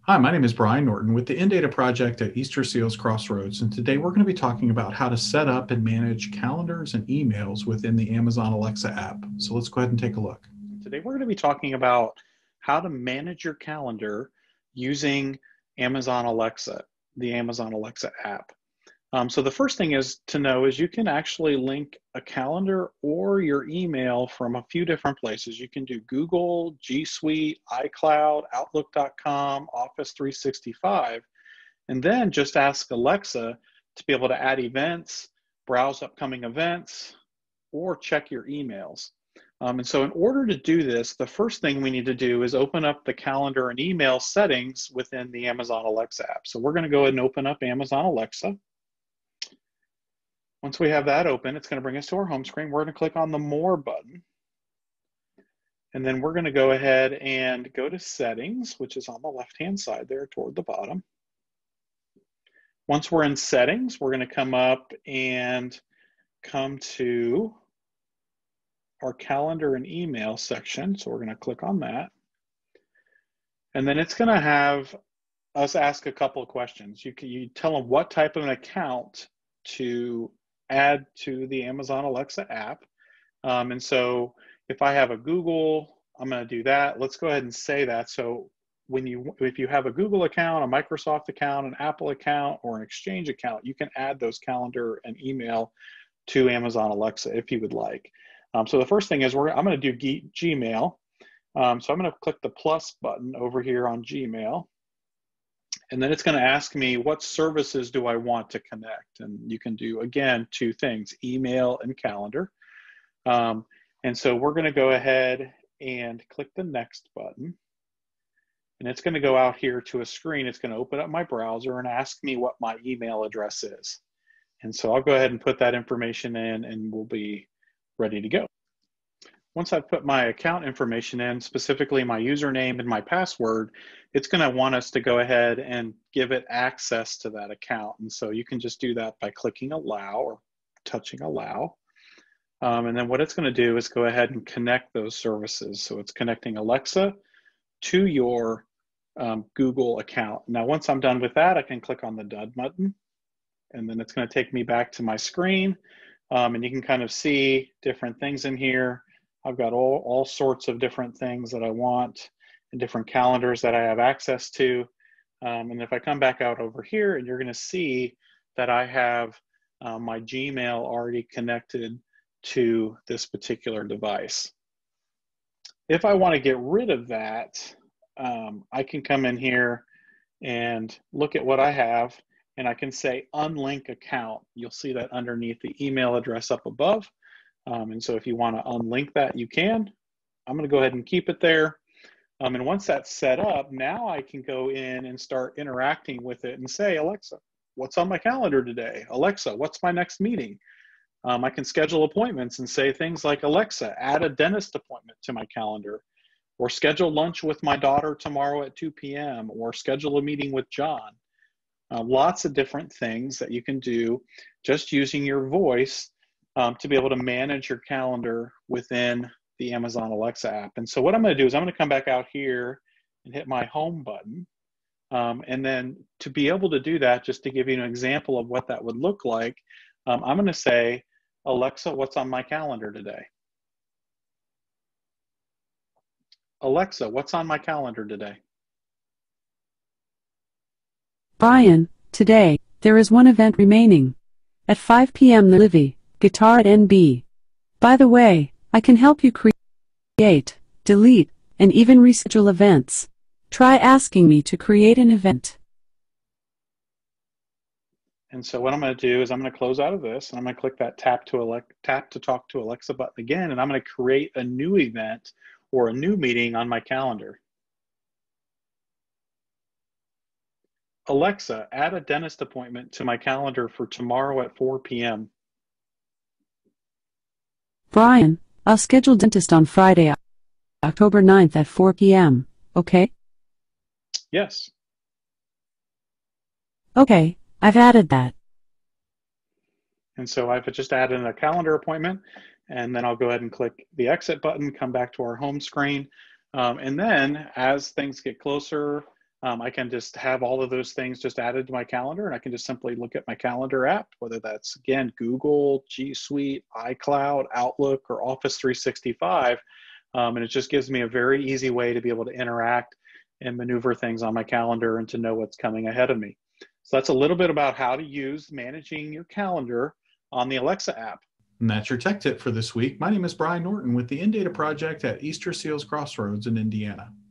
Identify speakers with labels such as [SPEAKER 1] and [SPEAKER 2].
[SPEAKER 1] Hi, my name is Brian Norton with the InData project at Easter Seals Crossroads, and today we're going to be talking about how to set up and manage calendars and emails within the Amazon Alexa app. So let's go ahead and take a look.
[SPEAKER 2] Today we're going to be talking about how to manage your calendar using Amazon Alexa, the Amazon Alexa app. So the first thing is to know is you can actually link a calendar or your email from a few different places. You can do Google, G Suite, iCloud, Outlook.com, Office 365, and then just ask Alexa to be able to add events, browse upcoming events, or check your emails. And so in order to do this, the first thing we need to do is open up the calendar and email settings within the Amazon Alexa app. So we're going to go ahead and open up Amazon Alexa. Once we have that open, it's going to bring us to our home screen. We're going to click on the More button. And then we're going to go ahead and go to Settings, which is on the left-hand side there toward the bottom. Once we're in Settings, we're going to come up and come to our calendar and email section. So we're going to click on that. And then it's going to have us ask a couple of questions. You tell them what type of an account to add to the Amazon Alexa app. And so if I have a Google, I'm going to do that. Let's go ahead and say that. So if you have a Google account, a Microsoft account, an Apple account, or an Exchange account, you can add those calendar and email to Amazon Alexa if you would like. So the first thing is I'm going to do Gmail. So I'm going to click the plus button over here on Gmail. And then it's going to ask me what services do I want to connect. And you can do, again, two things, email and calendar. And so we're going to go ahead and click the next button. And it's going to go out here to a screen. It's going to open up my browser and ask me what my email address is. And so I'll go ahead and put that information in and we'll be ready to go. Once I've put my account information in, specifically my username and my password, it's going to want us to go ahead and give it access to that account. And so you can just do that by clicking allow or touching allow. And then what it's going to do is go ahead and connect those services. So it's connecting Alexa to your Google account. Now, once I'm done with that, I can click on the Done button. And then it's going to take me back to my screen. And you can kind of see different things in here. I've got all sorts of different things that I want and different calendars that I have access to. And if I come back out over here, and you're going to see that I have my Gmail already connected to this particular device. If I want to get rid of that, I can come in here and look at what I have, and I can say unlink account. You'll see that underneath the email address up above. And so if you want to unlink that, you can. I'm going to go ahead and keep it there. And once that's set up, now I can go in and start interacting with it and say, Alexa, what's on my calendar today? Alexa, what's my next meeting? I can schedule appointments and say things like, Alexa, add a dentist appointment to my calendar, or schedule lunch with my daughter tomorrow at 2 p.m., or schedule a meeting with John. Lots of different things that you can do just using your voice to be able to manage your calendar within the Amazon Alexa app. And so what I'm going to do is I'm going to come back out here and hit my home button. And then to be able to do that, just to give you an example of what that would look like, I'm going to say, Alexa, what's on my calendar today? Alexa, what's on my calendar today?
[SPEAKER 3] Brian, today, there is one event remaining. At 5 p.m. the Livy Guitar at NB. By the way, I can help you create, delete, and even reschedule events. Try asking me to create an event.
[SPEAKER 2] And so what I'm going to do is I'm going to close out of this, and I'm going to click that tap to talk to Alexa button again, and I'm going to create a new event or a new meeting on my calendar. Alexa, add a dentist appointment to my calendar for tomorrow at 4 p.m.
[SPEAKER 3] Brian, I'll schedule dentist on Friday, October 9th at 4 p.m., okay?
[SPEAKER 2] Yes.
[SPEAKER 3] Okay, I've added that.
[SPEAKER 2] And so I've just added a calendar appointment, and then I'll go ahead and click the exit button, come back to our home screen. And then as things get closer, I can just have all of those things just added to my calendar, and I can just simply look at my calendar app, whether that's, again, Google, G Suite, iCloud, Outlook, or Office 365. And it just gives me a very easy way to be able to interact and maneuver things on my calendar and to know what's coming ahead of me. So that's a little bit about how to use managing your calendar on the Alexa app.
[SPEAKER 1] And that's your tech tip for this week. My name is Brian Norton with the InData Project at Easter Seals Crossroads in Indiana.